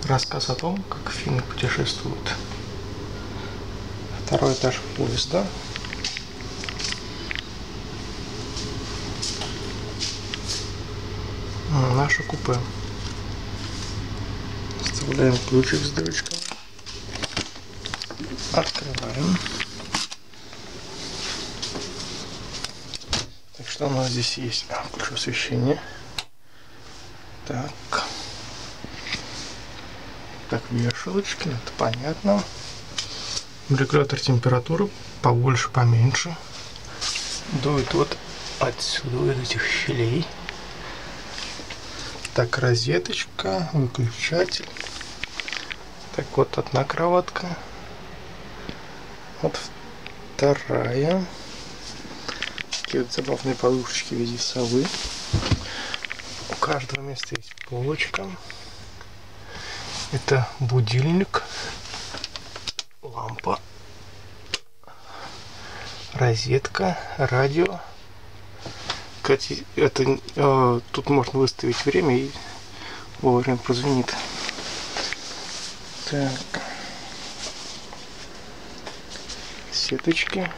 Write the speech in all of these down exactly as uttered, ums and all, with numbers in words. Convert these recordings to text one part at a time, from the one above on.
Рассказ о том, как финны путешествуют. Второй этаж поезда. Наше купе. Вставляем ключик с дырочкой. Открываем. Так, что у нас здесь есть? А, включу освещение. Так. Так, вешалочки, это понятно. Регулятор температуры побольше, поменьше. Дует вот отсюда, из этих щелей. Так, розеточка, выключатель. Так, вот одна кроватка. Вот вторая. Такие вот забавные подушечки в виде совы. У каждого места есть полочка. Это будильник, лампа, розетка, радио. Кстати, это э, тут можно выставить время и вовремя прозвонит. Так, сеточки.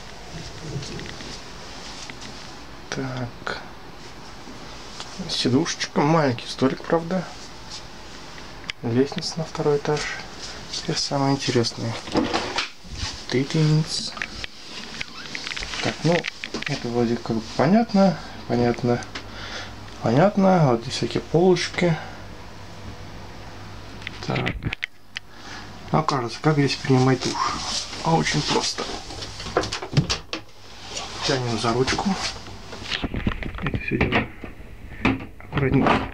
Так, сидушечка, маленький столик, правда. Лестница на второй этаж. Теперь самое интересное. Тытинец. Так, ну, это вроде как бы понятно. Понятно. Понятно. Вот здесь всякие полочки. Так. Ну, кажется, как здесь принимать душ? А очень просто. Тянем за ручку. Это все дело аккуратненько.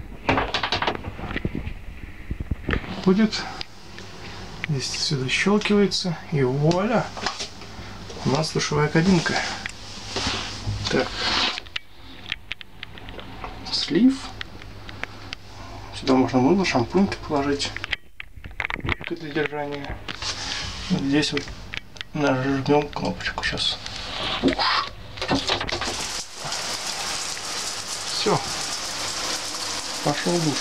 Будет. Здесь все защелкивается. И вуаля! У нас душевая кабинка. Так. Слив. Сюда можно мыло, шампунь положить. Для держания. Здесь вот нажмем кнопочку сейчас. Все. Пошел душ.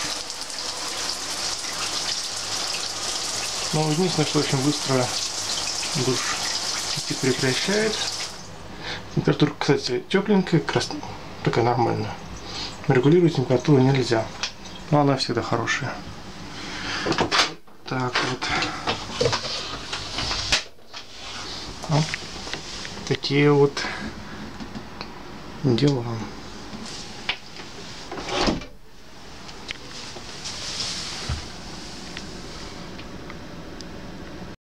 Но единственное, что очень быстро душ идти прекращает. Температура, кстати, тепленькая, как раз такая нормальная. Регулировать температуру нельзя. Но она всегда хорошая. Так вот. Вот такие вот дела.